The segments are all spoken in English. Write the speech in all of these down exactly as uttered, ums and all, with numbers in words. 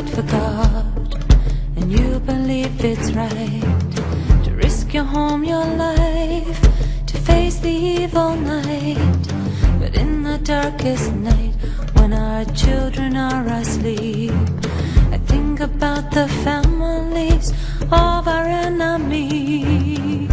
fight for God, and you believe it's right to risk your home, your life, to face the evil night. But in the darkest night, when our children are asleep, I think about the families of our enemies.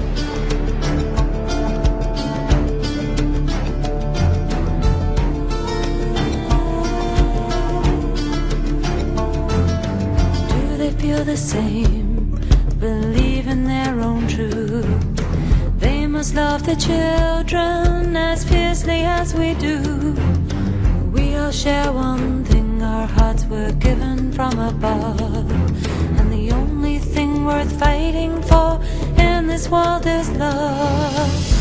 Feel the same, believe in their own truth. They must love the children as fiercely as we do. We all share one thing, our hearts were given from above, and the only thing worth fighting for in this world is love.